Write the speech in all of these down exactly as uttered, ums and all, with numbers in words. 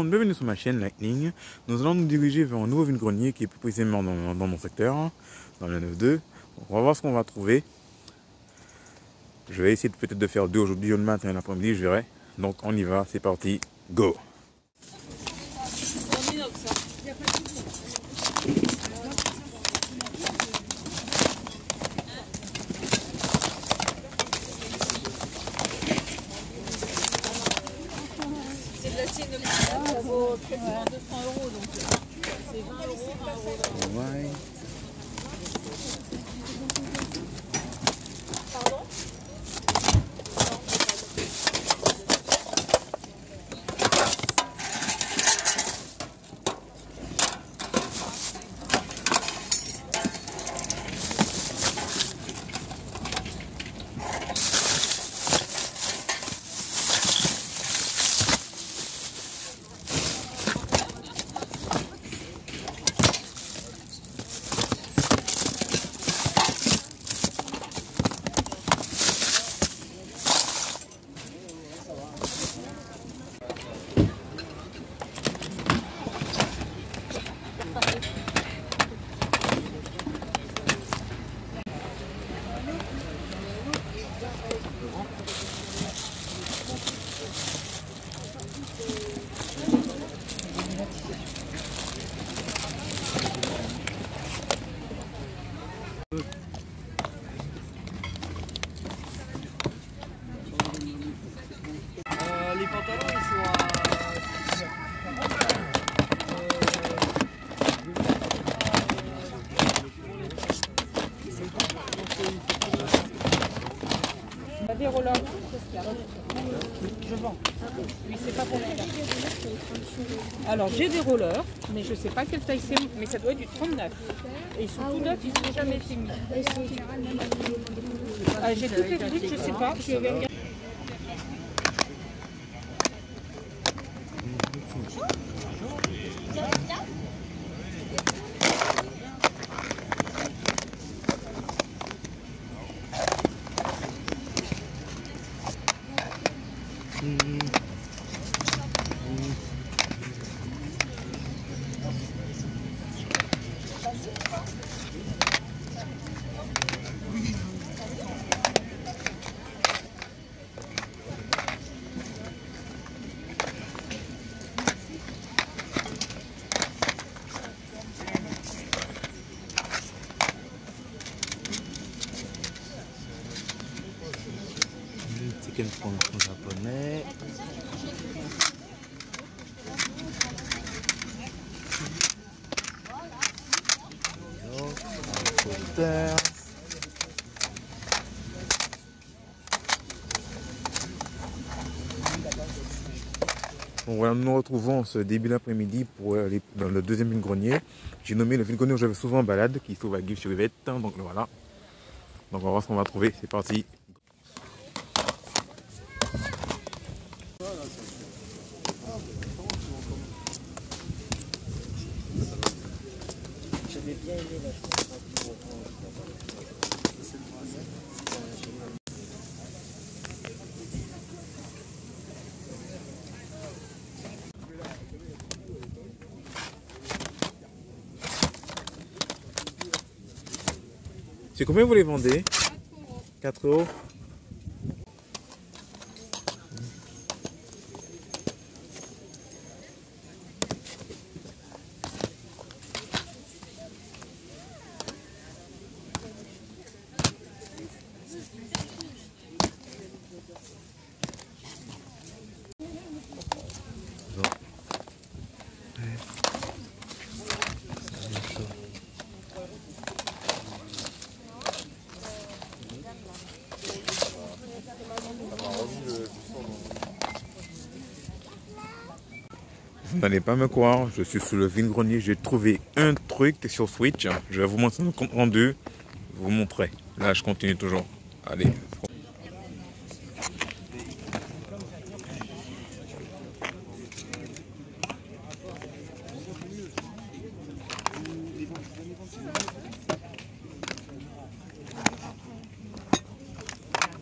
monde, bienvenue sur ma chaîne Lightning. Nous allons nous diriger vers un nouveau vide-grenier qui est plus précisément dans, dans mon secteur, dans le neuf deux. On va voir ce qu'on va trouver. Je vais essayer peut-être de faire deux aujourd'hui, le matin et l'après-midi, je verrai. Donc on y va, c'est parti, go! C'est de l'acier inoxydable, ça vaut quasiment deux cents euros, donc c'est vingt euros, vingt euros. Ouais. Pardon? Euh, les pantalons ils sont à... Il y a des rollers. Je vends. Oui, c'est pas pour le faire. Alors, j'ai des rollers, mais je sais pas quelle taille c'est, mais ça doit être du trente-neuf. Et ils sont tout neufs, ils n'ont jamais été mis. Ah, j'ai toutes les trucs, je sais pas. Je vais regarder. Chicken prawn en japonais. Bon, voilà, nous nous retrouvons ce début d'après-midi pour aller dans le deuxième vide-grenier. J'ai nommé le vide-grenier où j'avais souvent en balade, qui se trouve à Guves-sur-Yvette. Donc voilà. Donc on va voir ce qu'on va trouver. C'est parti. J'avais bien aimé la chose. C'est combien vous les vendez? quatre euros. Vous n'allez pas me croire, je suis sous le vide-grenier, j'ai trouvé un truc sur Switch. Je vais vous montrer le compte rendu, vous montrer. Là, je continue toujours. Allez.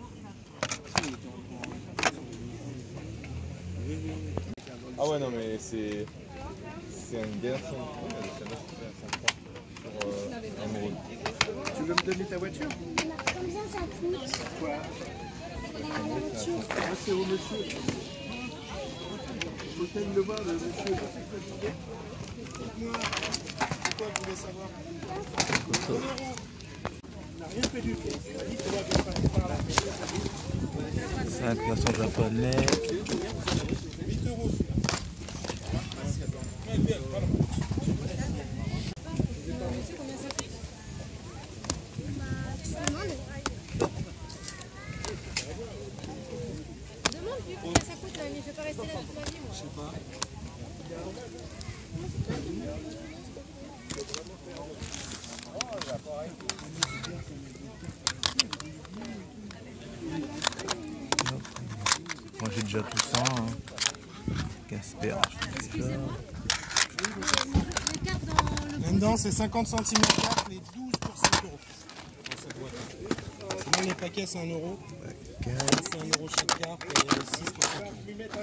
Ah ouais, non, mais c'est c'est un gain cent francs, mais celle-là c'est un cent francs pour euh, un euro. Tu veux me donner ta voiture? Combien ça coûte? Quoi? La voiture. Ah, c'est au monsieur. Faut que le voir, le monsieur. Dites-moi, c'est quoi vous voulez savoir? On n'a rien fait du tout. On a dit que là, je vais passer par là. C'est un poisson japonais. huit euros. Demande lui combien ça coûte, mais je vais pas rester là toute ma vie, moi. Je sais pas. Moi j'ai déjà tout ça. Hein. Casper. Excusez-moi. Les cartes dans le Là-dedans, c'est cinquante centimes la carte, les douze pour cinq euros. Dans cette boîte. Sinon, les paquets, c'est un euro. C'est un euro chaque carte et six pour cinq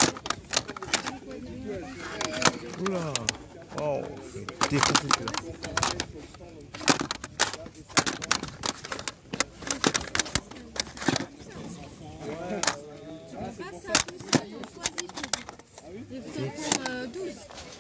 euros. Oula. Oh, c'est défoncé que. Et vous en prendre euh, douze.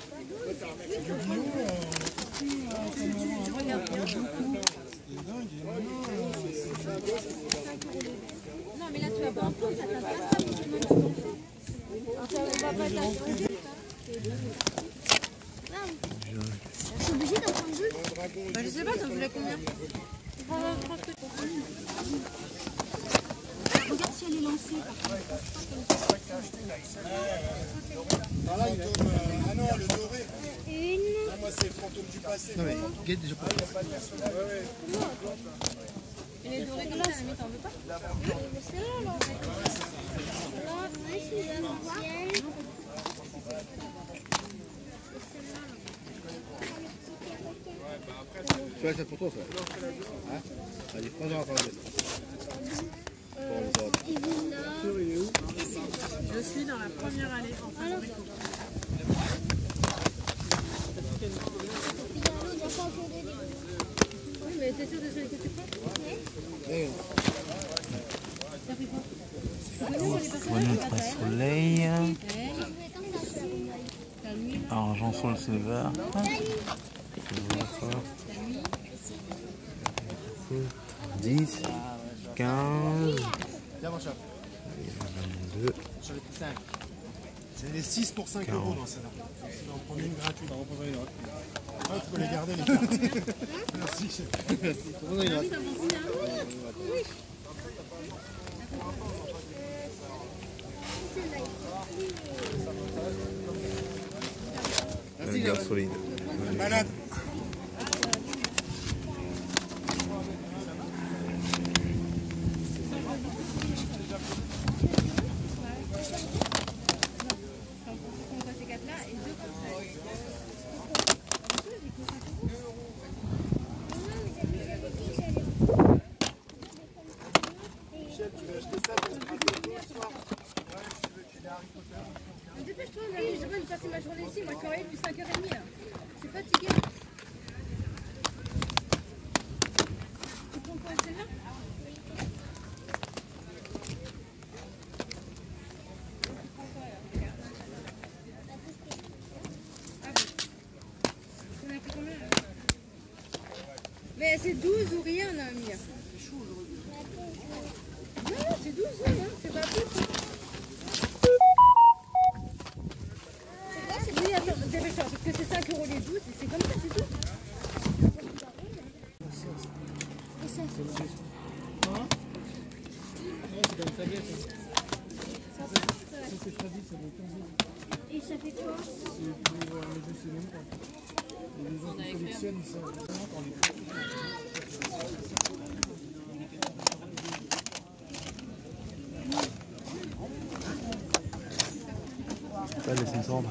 Non, mais là, tu vas pas en prendre, ça t'intéresse pas. On va pas t'attendre. Je suis obligée d'en prendre deux. Bah, je sais pas, t'en voulais combien? Prends, prends ce que tu veux. Regarde si elle est lancée. Ah, là, il tombe, euh, ah non, le doré. Une. Ah, moi, c'est le fantôme du passé. Non mais, guette déjà pas. Et les dorés comme ça, à la limite, t'en veux pas? C'est là, là. Là, oui, c'est l'ancienne. Tu vois, c'est pour toi ça. Hein? Allez, prends-en, prends-en. Pour les autres. Et vous, là. Je suis dans la première allée en face de Rico. Oui, mais t'es sûr de celui que tu prends? Eh, Notre soleil. Argent sur le silver. dix, quinze, Viens, mon chat. vingt-deux. J'en ai pris cinq. C'est les six pour cinq euros dans celle-là. Tu peux en prendre une gratuite. On reprendra une autre. Ah, tu peux les garder, les cartes. Merci. Merci. prends-en une autre. Un gars solide. Malade. Dépêche-toi, Marie, je vais passer ma journée ici. Moi, je travaille depuis cinq heures trente. Je suis fatiguée. Tu prends quoi, celle-là? Mais c'est douze ou rien, Amir. Non, c'est douze, oui, hein, c'est pas plus. Oui, attends, dépêche-toi, parce que c'est cinq euros les douze, et c'est comme ça, c'est tout. Et ça, et ça fait quoi? Ça, laisse une cendre.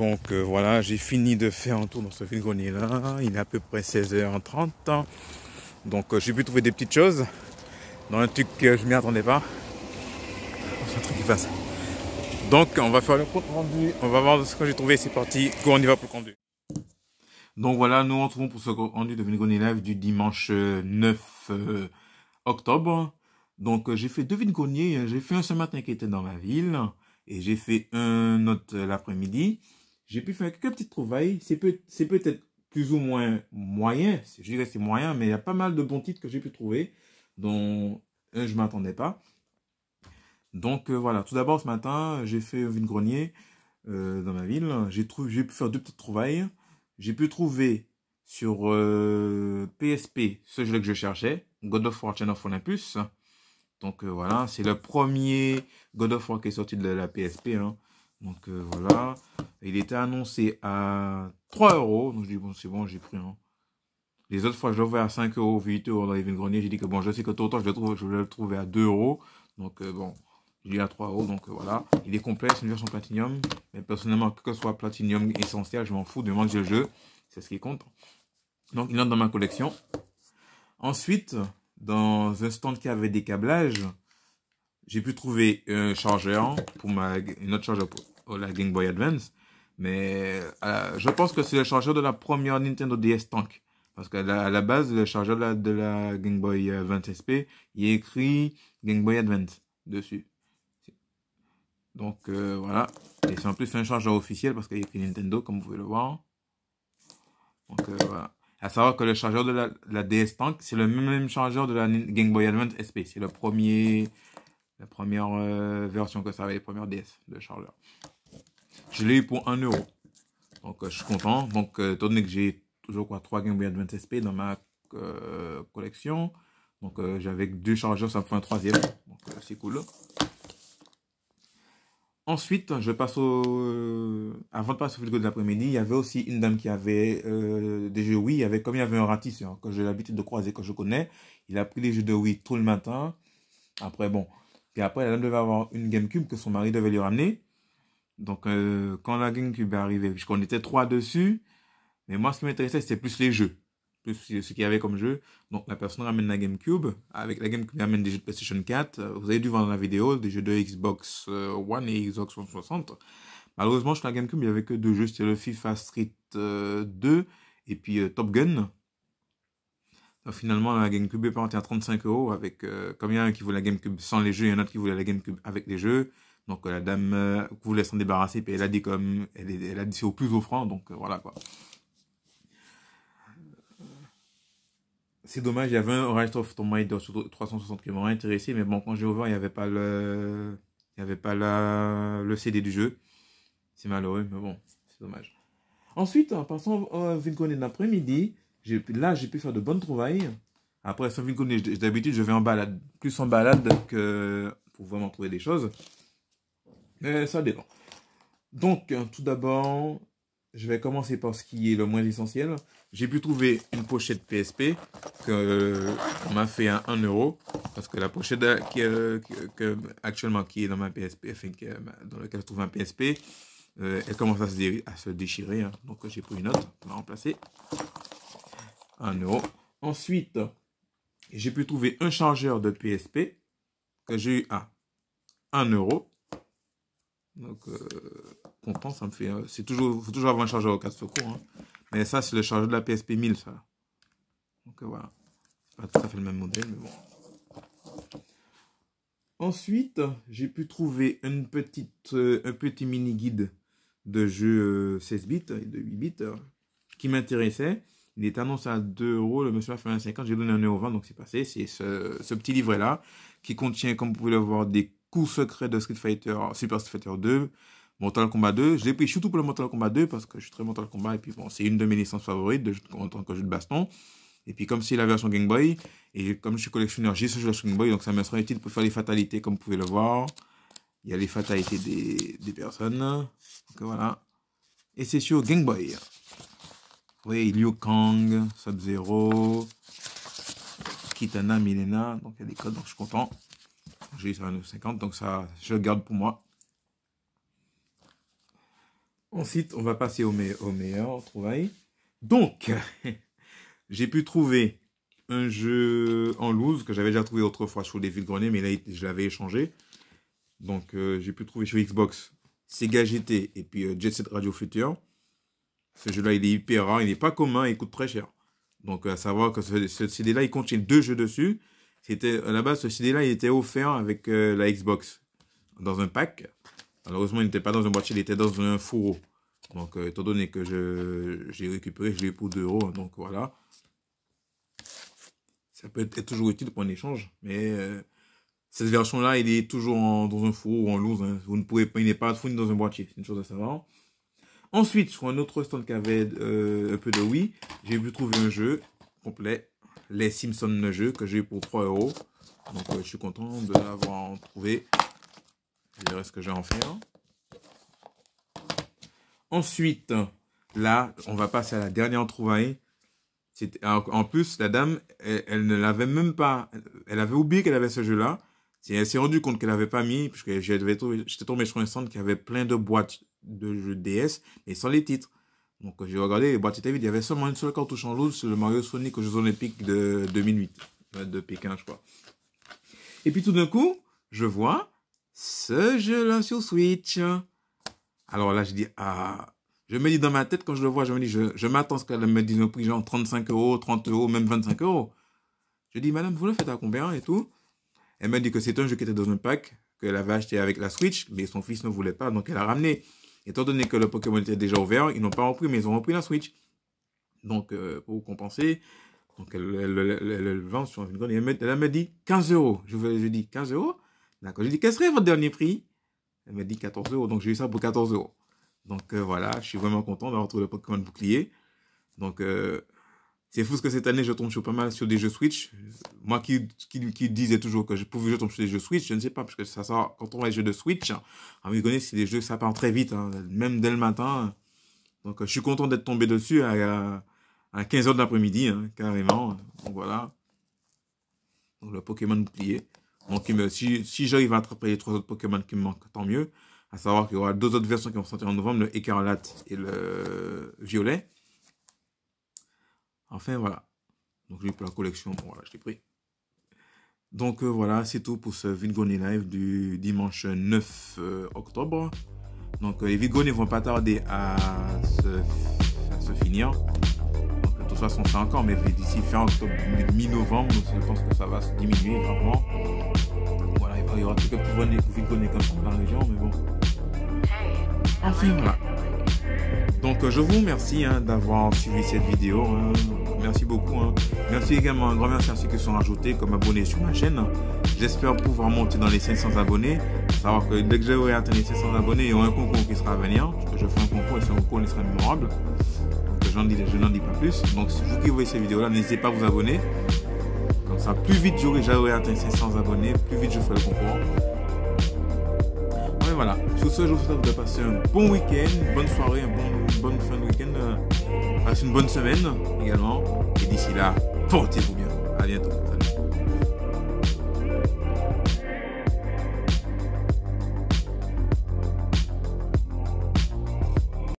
Donc euh, voilà, j'ai fini de faire un tour dans ce vide-grenier là. Il est à peu près seize heures trente. Donc euh, j'ai pu trouver des petites choses. Dans un truc que je m'y attendais pas. C'est un truc qui passe. Donc on va faire le compte rendu. On va voir ce que j'ai trouvé. C'est parti. Go, on y va pour le conduire. Donc voilà, nous on retrouve pour ce rendu de vide-grenier live du dimanche neuf octobre. Donc euh, j'ai fait deux vide-greniers. J'ai fait un ce matin qui était dans ma ville. Et j'ai fait un autre l'après-midi. J'ai pu faire quelques petites trouvailles. C'est peut, c'est peut-être plus ou moins moyen. Je dirais c'est moyen, mais il y a pas mal de bons titres que j'ai pu trouver. Dont un je ne m'attendais pas. Donc euh, voilà. Tout d'abord ce matin, j'ai fait un vide-grenier euh, dans ma ville. J'ai j'ai pu faire deux petites trouvailles. J'ai pu trouver sur euh, P S P ce jeu que je cherchais. God of War Chain of Olympus. Donc euh, voilà, c'est le premier God of War qui est sorti de la P S P. Hein. Donc euh, voilà, il était annoncé à trois euros. Donc je dis bon, c'est bon, j'ai pris. Hein. Les autres fois, je l'avais à cinq euros, huit euros dans les vide-greniers. J'ai dit que bon, je sais que tôt ou tard, je, trouve, je vais le trouver à deux euros. Donc euh, bon, je l'ai à trois euros. Donc euh, voilà, il est complet, c'est une version Platinum. Mais personnellement, que ce soit Platinum essentiel, je m'en fous du moment que j'ai le jeu. C'est ce qui compte. Donc il entre dans ma collection. Ensuite, dans un stand qui avait des câblages, j'ai pu trouver un chargeur pour ma, une autre chargeur pour la Game Boy Advance. Mais euh, je pense que c'est le chargeur de la première Nintendo D S Tank. Parce qu'à la, à la base, le chargeur de la, de la Game Boy Advance S P, il est écrit Game Boy Advance dessus. Donc euh, voilà. Et c'est en plus un chargeur officiel parce qu'il y a écrit Nintendo, comme vous pouvez le voir. Donc euh, voilà. À savoir que le chargeur de la, la D S Tank, c'est le même chargeur de la Game Boy Advance S P. C'est le premier, la première euh, version que ça avait, les premières D S de chargeur. Je l'ai eu pour un euro. Donc euh, je suis content. Donc euh, étant donné que j'ai toujours quoi, trois Game Boy Advance S P dans ma euh, collection. Donc euh, j'avais deux chargeurs, ça me fait un troisième. Donc euh, c'est cool. Ensuite, je passe au... Euh, avant de passer au vidéo de l'après-midi, il y avait aussi une dame qui avait euh, des jeux Wii. Il y avait, comme il y avait un ratisseur que j'ai l'habitude de croiser, que je connais. Il a pris les jeux de Wii tout le matin. Après, bon. Puis après, la dame devait avoir une GameCube que son mari devait lui ramener. Donc, euh, quand la GameCube est arrivée, puisqu'on était trois dessus. Mais moi, ce qui m'intéressait, c'était plus les jeux. Plus ce qu'il y avait comme jeu. Donc, la personne ramène la GameCube. Avec la GameCube, elle ramène des jeux de PlayStation quatre. Vous avez dû voir dans la vidéo des jeux de Xbox One et Xbox trois cent soixante. Malheureusement, sur la GameCube, il n'y avait que deux jeux. C'était le FIFA Street deux et puis euh, Top Gun. Donc, finalement, la GameCube est partie à trente-cinq euros. Avec, euh, comme il y a un qui voulait la GameCube sans les jeux et un autre qui voulait la GameCube avec les jeux. Donc, euh, la dame euh, voulait s'en débarrasser. Puis elle a dit comme elle, elle a dit c'est au plus offrant. Donc, euh, voilà quoi. C'est dommage, il y avait un Rise of Tomb Raider sur trois cent soixante qui m'aurait intéressé, mais bon, quand j'ai ouvert, il n'y avait pas le, il y avait pas la... le C D du jeu. C'est malheureux, mais bon, c'est dommage. Ensuite, en passant au vide-grenier de l'après-midi, là, j'ai pu faire de bonnes trouvailles. Après, ce vide-grenier, d'habitude, je vais en balade, plus en balade que pour vraiment trouver des choses. Mais ça dépend. Donc, tout d'abord, je vais commencer par ce qui est le moins essentiel. J'ai pu trouver une pochette P S P que on m'a fait à un euro. Parce que la pochette qui, euh, que, actuellement qui est dans ma P S P, enfin, qui, dans laquelle je trouve un P S P, euh, elle commence à se, dé à se déchirer. Hein. Donc j'ai pris une autre pour la remplacer. un euro. Ensuite, j'ai pu trouver un chargeur de P S P que j'ai eu à un euro. Donc, euh, content, ça me fait... Euh, c'est toujours... faut toujours avoir un chargeur au cas de secours. Hein. Mais ça, c'est le chargeur de la P S P mille, ça. Donc, euh, voilà. C'est pas tout à fait le même modèle, mais bon. Ensuite, j'ai pu trouver une petite, euh, un petit mini-guide de jeu euh, seize bits et de huit bits euh, qui m'intéressait. Il est annoncé à deux euros. Le monsieur a fait un cinquante. J'ai donné un euro vingt, donc c'est passé. C'est ce, ce petit livret-là qui contient, comme vous pouvez le voir, des coups secrets de Street Fighter, Super Street Fighter deux, Mortal Kombat deux. Je l'ai pris surtout pour le Mortal Kombat deux parce que je suis très Mortal Kombat et puis bon, c'est une de mes licences favorites de, en tant que jeu de baston. Et puis comme c'est la version Game Boy, et comme je suis collectionneur, j'ai ce jeu sur Game Boy, donc ça me sera utile pour faire les fatalités comme vous pouvez le voir. Il y a les fatalités des, des personnes. Donc voilà. Et c'est sur Game Boy. Oui, Liu Kang, Sub-Zero, Kitana, Milena. Donc il y a des codes, donc je suis content. J'ai eu ça à neuf cinquante, donc ça, je le garde pour moi. Ensuite, on va passer au, me au meilleur trouvaille. Donc, j'ai pu trouver un jeu en loose que j'avais déjà trouvé autrefois sur les vide-greniers, mais là, je l'avais échangé. Donc, euh, j'ai pu trouver sur Xbox Sega G T et puis euh, Jet Set Radio Future. Ce jeu-là, il est hyper rare, il n'est pas commun et il coûte très cher. Donc, à savoir que ce, ce C D-là, il contient deux jeux dessus. C'était à la base, ce C D-là, il était offert avec euh, la Xbox dans un pack. Malheureusement, il n'était pas dans un boîtier, il était dans un fourreau. Donc, euh, étant donné que je j'ai récupéré, je l'ai eu pour deux euros. Donc, voilà. Ça peut être toujours utile pour un échange. Mais euh, cette version-là, il est toujours en, dans un fourreau ou en loose. Hein. Vous ne pouvez pas, il n'est pas fourni dans un boîtier. C'est une chose à savoir. Ensuite, sur un autre stand qui avait euh, un peu de Wii, j'ai pu trouver un jeu complet. Les Simpsons le jeu que j'ai eu pour trois euros. Donc, euh, je suis content de l'avoir trouvé. Je verrai ce que je vais en faire. Ensuite, là, on va passer à la dernière trouvaille. En plus, la dame, elle, elle ne l'avait même pas... Elle avait oublié qu'elle avait ce jeu-là. Elle s'est rendue compte qu'elle n'avait pas mis, puisque j'étais tombé sur un stand qui avait plein de boîtes de jeux D S, mais sans les titres. Donc, j'ai regardé, les boîtes étaient vides. Il y avait seulement une seule cartouche en loose sur le Mario Sonic aux Jeux Olympiques de deux mille huit. De Pékin, je crois. Et puis, tout d'un coup, je vois ce jeu-là sur Switch. Alors là, je dis, ah, je me dis dans ma tête, quand je le vois, je me dis, je, je m'attends à ce qu'elle me dise un prix genre trente-cinq euros, trente euros, même vingt-cinq euros. Je dis, madame, vous le faites à combien et tout? Elle m'a dit que c'est un jeu qui était dans un pack, qu'elle avait acheté avec la Switch, mais son fils ne voulait pas, donc elle a ramené. Étant donné que le Pokémon était déjà ouvert, ils n'ont pas repris, mais ils ont repris la Switch. Donc, euh, pour compenser, donc elle, elle, elle, elle, elle vend sur une grande, et elle m'a, elle m'a dit quinze euros. Je lui ai dit quinze euros? D'accord. Je lui ai dit, quel serait votre dernier prix? Elle m'a dit quatorze euros, donc j'ai eu ça pour quatorze euros. Donc euh, voilà, je suis vraiment content d'avoir trouvé le Pokémon bouclier. Donc euh, c'est fou ce que cette année je tombe sur pas mal sur des jeux Switch. Moi qui, qui, qui disais toujours que je pouvais je tombe sur des jeux Switch, je ne sais pas, parce que ça sort, quand on voit les jeux de Switch, on me connaît, c'est des jeux, ça part très vite, hein, même dès le matin. Donc euh, je suis content d'être tombé dessus à, à quinze heures de l'après-midi, hein, carrément. Donc voilà. Donc le Pokémon bouclier. Donc si, si j'arrive à attraper les trois autres Pokémon qui me manquent, tant mieux. À savoir qu'il y aura deux autres versions qui vont sortir en novembre, le écarlate et le violet. Enfin, voilà. Donc, j'ai eu pour la collection. Bon, voilà, je l'ai pris. Donc, euh, voilà, c'est tout pour ce vide-grenier live du dimanche neuf euh, octobre. Donc, euh, les vide-greniers ne vont pas tarder à se, à se finir. Donc, de toute façon, c'est encore, mais d'ici fin octobre, mi-novembre, je pense que ça va se diminuer gravement. Voilà, il y aura quelques petits vide-greniers comme ça dans la région, mais bon. Enfin, voilà. Donc, euh, je vous remercie hein, d'avoir suivi cette vidéo. Hein. Merci beaucoup. Hein. Merci également, un grand merci à ceux qui sont rajoutés comme abonnés sur ma chaîne. J'espère pouvoir monter dans les cinq cents abonnés. Savoir que dès que j'aurai atteint les cinq cents abonnés, il y aura un concours qui sera à venir. Je ferai un concours et ce concours il sera mémorable. Donc, je n'en dis pas plus. Donc, si vous qui voyez ces vidéos-là, n'hésitez pas à vous abonner. Comme ça, plus vite j'aurai atteint cinq cents abonnés, plus vite je ferai le concours. Et voilà. Sur ce, je vous souhaite de passer un bon week-end, une bonne soirée, une bonne, bonne fin de week-end. Euh, passez une bonne semaine également. Et d'ici là, portez-vous bien. À bientôt. Salut.